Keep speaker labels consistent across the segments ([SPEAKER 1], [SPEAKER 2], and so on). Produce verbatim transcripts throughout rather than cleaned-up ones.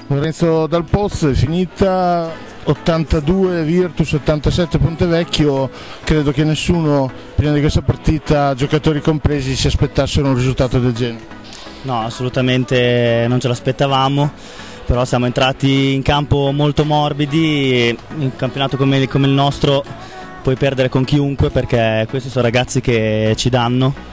[SPEAKER 1] Lorenzo Dal Pozzo, è finita ottantadue Virtus, ottantasette Pontevecchio. Credo che nessuno prima di questa partita, giocatori compresi, si aspettassero un risultato del genere.
[SPEAKER 2] No, assolutamente non ce l'aspettavamo, però siamo entrati in campo molto morbidi. In un campionato come, come il nostro puoi perdere con chiunque, perché questi sono ragazzi che ci danno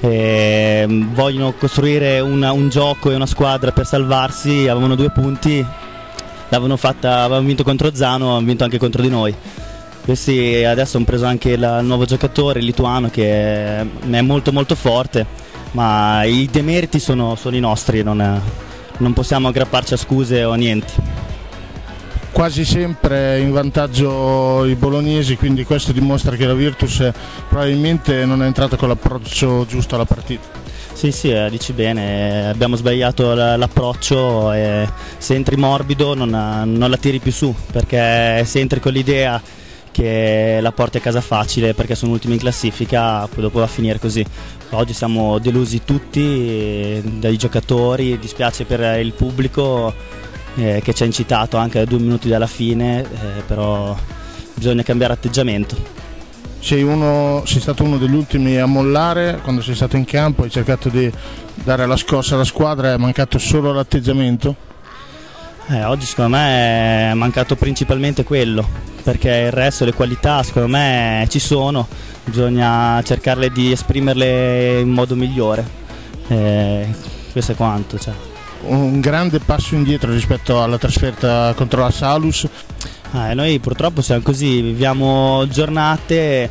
[SPEAKER 2] e vogliono costruire una, un gioco e una squadra per salvarsi. Avevano due punti, l'avevano fatta, avevano vinto contro Zano, hanno vinto anche contro di noi. Questi adesso hanno preso anche la, il nuovo giocatore, il lituano, che è, è molto molto forte, ma i demeriti sono, sono i nostri, non, è, non possiamo aggrapparci a scuse o a niente.
[SPEAKER 1] Quasi sempre in vantaggio i bolognesi, quindi questo dimostra che la Virtus probabilmente non è entrata con l'approccio giusto alla partita.
[SPEAKER 2] Sì, sì, eh, dici bene, abbiamo sbagliato l'approccio e se entri morbido non, non la tiri più su, perché se entri con l'idea che la porti a casa facile perché sono ultimi in classifica, poi dopo va a finire così. Oggi siamo delusi tutti dai giocatori, dispiace per il pubblico Eh, che ci ha incitato anche a due minuti dalla fine, eh, però bisogna cambiare atteggiamento.
[SPEAKER 1] Sei, uno, sei stato uno degli ultimi a mollare quando sei stato in campo, hai cercato di dare la scossa alla squadra, è mancato solo l'atteggiamento?
[SPEAKER 2] Eh, oggi secondo me è mancato principalmente quello, perché il resto, le qualità secondo me ci sono, bisogna cercarle di esprimerle in modo migliore, eh, questo è quanto. Cioè.
[SPEAKER 1] Un grande passo indietro rispetto alla trasferta contro la Salus.
[SPEAKER 2] Ah, noi purtroppo siamo così, viviamo giornate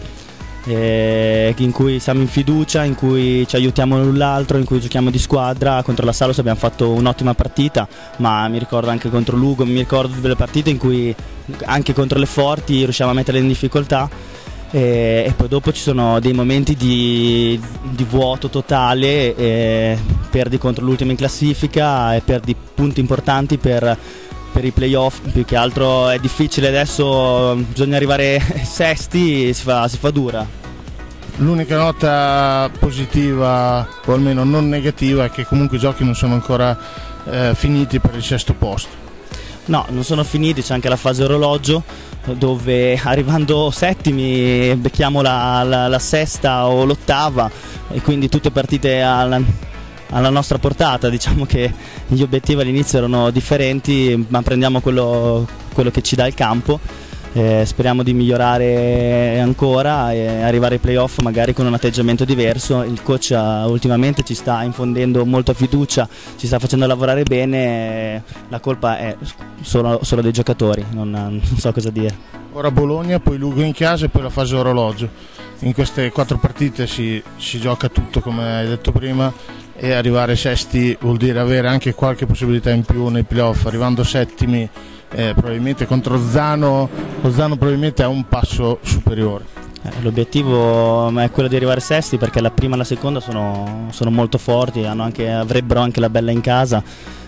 [SPEAKER 2] eh, in cui siamo in fiducia, in cui ci aiutiamo l'un l'altro, in cui giochiamo di squadra. Contro la Salus abbiamo fatto un'ottima partita, ma mi ricordo anche contro Lugo, mi ricordo delle partite in cui anche contro le forti riusciamo a metterle in difficoltà. E, e poi dopo ci sono dei momenti di, di vuoto totale, e perdi contro l'ultima in classifica e perdi punti importanti per, per i playoff. Più che altro è difficile adesso, bisogna arrivare sesti, si fa, si fa dura.
[SPEAKER 1] L'unica nota positiva, o almeno non negativa, è che comunque i giochi non sono ancora eh, finiti per il sesto posto.
[SPEAKER 2] No, non sono finiti, c'è anche la fase orologio, dove arrivando settimi becchiamo la, la, la sesta o l'ottava, e quindi tutte partite alla, alla nostra portata. Diciamo che gli obiettivi all'inizio erano differenti, ma prendiamo quello, quello che ci dà il campo. Eh, speriamo di migliorare ancora e arrivare ai playoff magari con un atteggiamento diverso. Il coach uh, ultimamente ci sta infondendo molta fiducia, ci sta facendo lavorare bene, la colpa è solo, solo dei giocatori, non, non so cosa dire.
[SPEAKER 1] Ora Bologna, poi Lugo in casa e poi la fase orologio. In queste quattro partite si, si gioca tutto, come hai detto prima, e arrivare sesti vuol dire avere anche qualche possibilità in più nei playoff. Arrivando settimi Eh, probabilmente contro Zano, lo Zano probabilmente ha un passo superiore.
[SPEAKER 2] Eh, l'obiettivo è quello di arrivare sesti, perché la prima e la seconda sono, sono molto forti, hanno anche, avrebbero anche la bella in casa,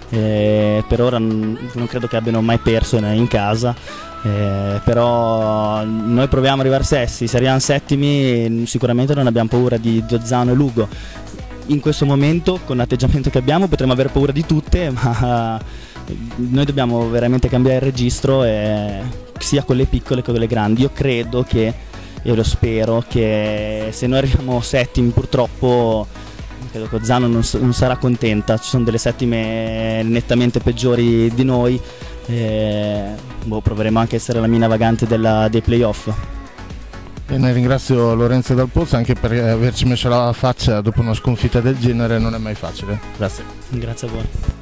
[SPEAKER 2] eh, per ora non, non credo che abbiano mai perso in casa, eh, però noi proviamo ad arrivare sesti. Se arriviamo settimi sicuramente non abbiamo paura di, di Zano e Lugo. In questo momento, con l'atteggiamento che abbiamo, potremmo avere paura di tutte, ma noi dobbiamo veramente cambiare il registro, eh, sia con le piccole che con le grandi. Io credo che, e lo spero, che se noi arriviamo settimi, purtroppo credo che Zano non, non sarà contenta. Ci sono delle settime nettamente peggiori di noi, eh, boh, proveremo anche a essere la mina vagante della, dei playoff.
[SPEAKER 1] Bene, ringrazio Lorenzo Dal Pozzo anche per averci messo la faccia dopo una sconfitta del genere, non è mai facile. Grazie.
[SPEAKER 2] Grazie a voi.